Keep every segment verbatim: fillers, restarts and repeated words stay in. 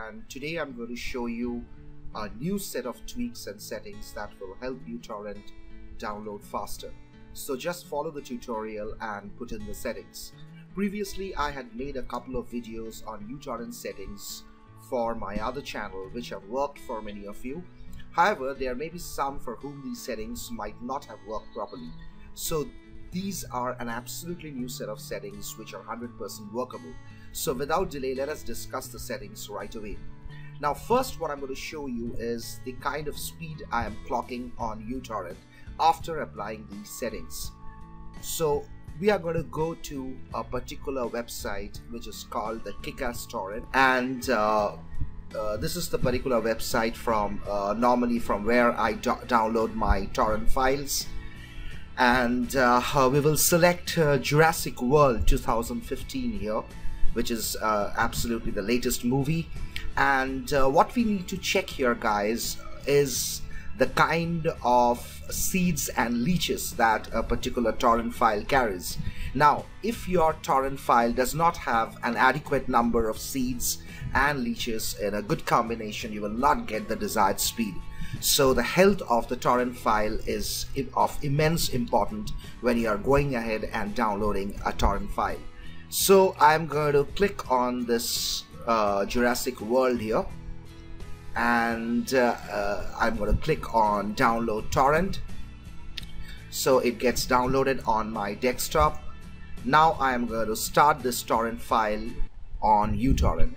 and today I'm going to show you a new set of tweaks and settings that will help you torrent download faster. So just follow the tutorial and put in the settings. Previously I had made a couple of videos on uTorrent settings for my other channel which have worked for many of you. However, there may be some for whom these settings might not have worked properly. So these are an absolutely new set of settings which are one hundred percent workable. So without delay, let us discuss the settings right away. Now first, what I'm going to show you is the kind of speed I am clocking on uTorrent after applying these settings. So we are going to go to a particular website which is called the Kick-Ass Torrent, and uh, uh, this is the particular website from uh, normally from where I do download my torrent files. And uh, we will select uh, Jurassic World two thousand fifteen here, which is uh, absolutely the latest movie. And uh, what we need to check here, guys, is the kind of seeds and leeches that a particular torrent file carries. Now, if your torrent file does not have an adequate number of seeds and leeches in a good combination, you will not get the desired speed. So the health of the torrent file is of immense importance when you are going ahead and downloading a torrent file. So I'm going to click on this uh, Jurassic World here, and uh, uh, I'm going to click on download torrent. So it gets downloaded on my desktop. Now I am going to start this torrent file on uTorrent.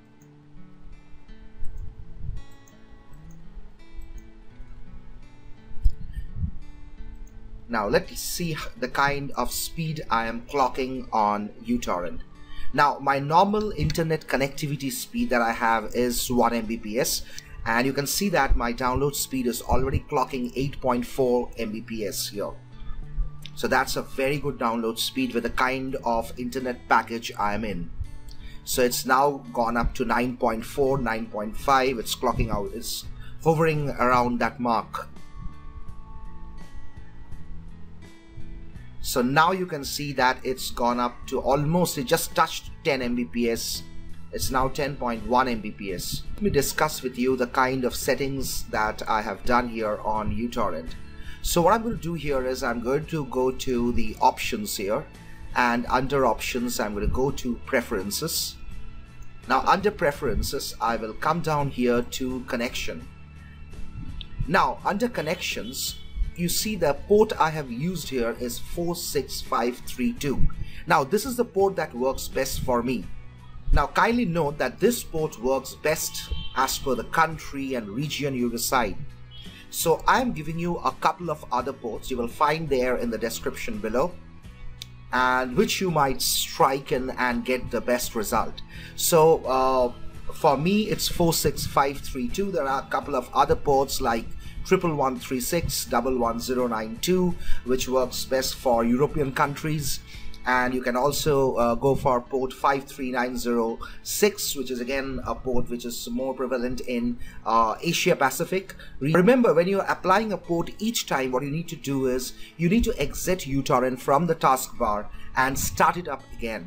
Now let's see the kind of speed I am clocking on uTorrent. Now my normal internet connectivity speed that I have is one megabits per second, and you can see that my download speed is already clocking eight point four megabits per second here. So that's a very good download speed with the kind of internet package I am in. So it's now gone up to nine point four, nine point five. It's clocking out, it's hovering around that mark. So now you can see that it's gone up to almost, it just touched ten megabits per second. It's now ten point one megabits per second. Let me discuss with you the kind of settings that I have done here on uTorrent. So what I'm going to do here is I'm going to go to the options here, and under options I'm going to go to preferences. Now under preferences I will come down here to connection. Now under connections, you see the port I have used here is four six five three two. Now this is the port that works best for me. Now kindly note that this port works best as per the country and region you reside. So I am giving you a couple of other ports you will find there in the description below, and which you might strike in and get the best result. So uh, for me it's four six five three two. There are a couple of other ports like triple one three six, double one zero nine two, which works best for European countries, and you can also uh, go for port five three nine zero six, which is again a port which is more prevalent in uh, Asia Pacific. Remember, when you're applying a port each time, what you need to do is you need to exit uTorrent from the taskbar and start it up again.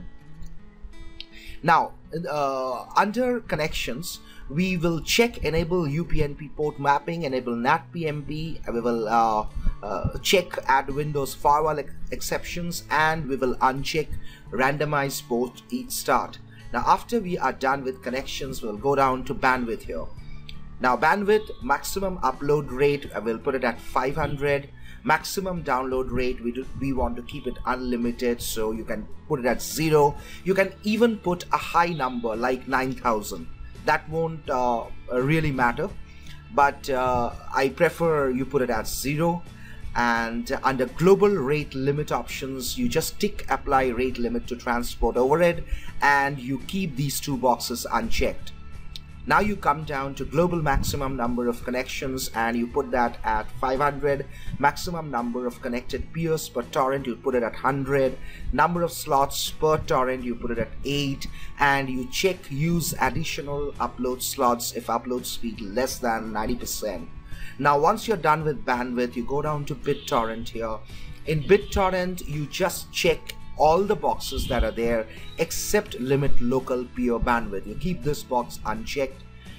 Now uh, under connections, we will check enable U P n P port mapping, enable N A T P M P, we will uh, uh, check add Windows firewall ex exceptions, and we will uncheck randomize port each start. Now after we are done with connections, we'll go down to bandwidth here. Now bandwidth, maximum upload rate, I will put it at five hundred. Maximum download rate, we, do, we want to keep it unlimited, so you can put it at zero. You can even put a high number like nine thousand. That won't uh, really matter, but uh, I prefer you put it at zero. And under global rate limit options, you just tick apply rate limit to transport overhead, and you keep these two boxes unchecked. Now you come down to global maximum number of connections, and you put that at five hundred. Maximum number of connected peers per torrent, you put it at one hundred. Number of slots per torrent, you put it at eight, and you check use additional upload slots if upload speed less than ninety percent. Now once you're done with bandwidth, you go down to BitTorrent here. In BitTorrent, you just check all the boxes that are there except limit local peer bandwidth. You keep this box unchecked.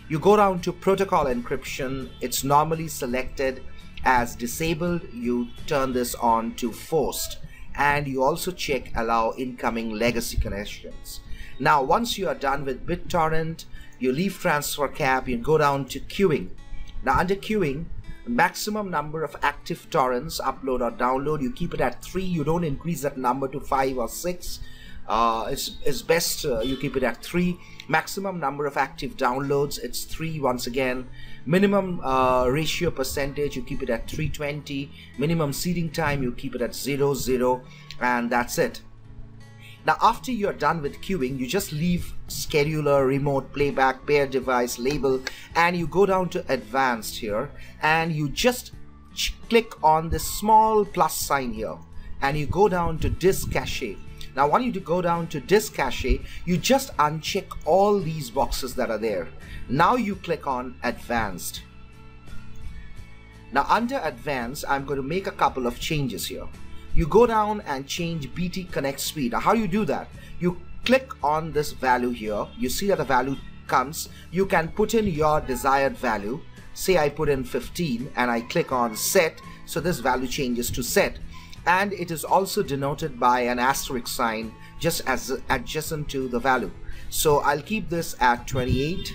You go down to protocol encryption. It's normally selected as disabled. You turn this on to forced, and you also check allow incoming legacy connections. Now once you are done with BitTorrent, you leave transfer cap, you go down to queuing. Now under queuing, maximum number of active torrents upload or download, you keep it at three. You don't increase that number to five or six. Uh, it's, it's best uh, you keep it at three. Maximum number of active downloads, it's three once again. Minimum uh, ratio percentage, you keep it at three twenty. Minimum seeding time, you keep it at zero zero, and that's it. Now after you're done with queuing, you just leave scheduler, remote, playback, pair device, label, and you go down to advanced here, and you just click on this small plus sign here, and you go down to disk cache. Now when you go down to disk cache, you just uncheck all these boxes that are there. Now you click on advanced. Now under advanced, I'm going to make a couple of changes here. You go down and change B T connect speed. Now how do you do that? You click on this value here. You see that the value comes. You can put in your desired value. Say I put in fifteen and I click on set. So this value changes to set. And it is also denoted by an asterisk sign just as adjacent to the value. So I'll keep this at twenty-eight.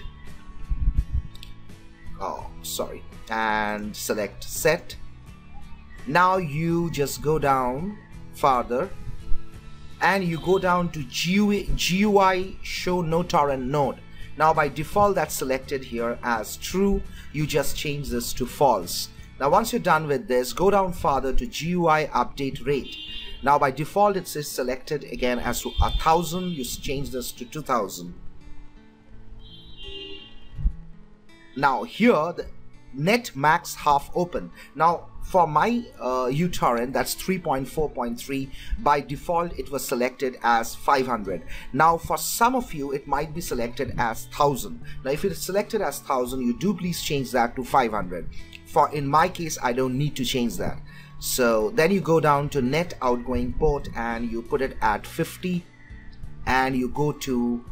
Oh, sorry. And select set. Now you just go down farther and you go down to G U I show no torrent node. Now by default that's selected here as true. You just change this to false. Now once you're done with this, go down farther to G U I update rate. Now by default it says selected again as a thousand. You change this to two thousand. Now here the net max half open. Now for my uh, uTorrent, that's three point four point three. By default it was selected as five hundred. Now for some of you it might be selected as one thousand. Now if it is selected as one thousand, you do please change that to five hundred. For in my case, I don't need to change that. So then you go down to net outgoing port and you put it at fifty, and you go to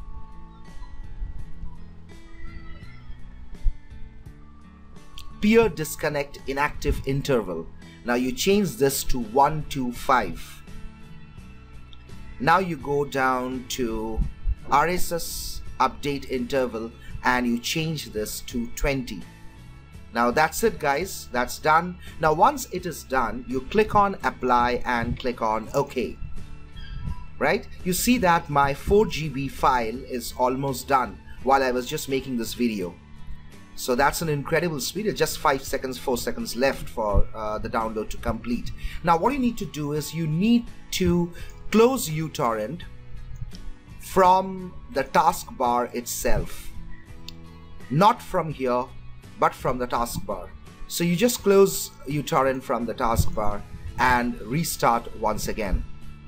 peer disconnect inactive interval. Now you change this to one two five. Now you go down to R S S update interval and you change this to twenty. Now that's it guys, that's done. Now once it is done, you click on apply and click on OK. Right? You see that my four G B file is almost done while I was just making this video. So that's an incredible speed. It's just five seconds, four seconds left for uh, the download to complete. Now what you need to do is you need to close uTorrent from the taskbar itself. Not from here, but from the taskbar. So you just close uTorrent from the taskbar and restart once again.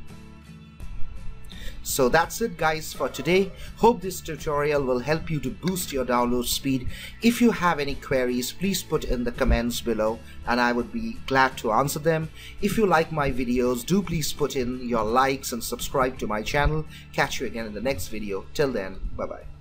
So that's it guys for today. Hope this tutorial will help you to boost your download speed. If you have any queries, please put in the comments below and I would be glad to answer them. If you like my videos, do please put in your likes and subscribe to my channel. Catch you again in the next video. Till then, bye bye.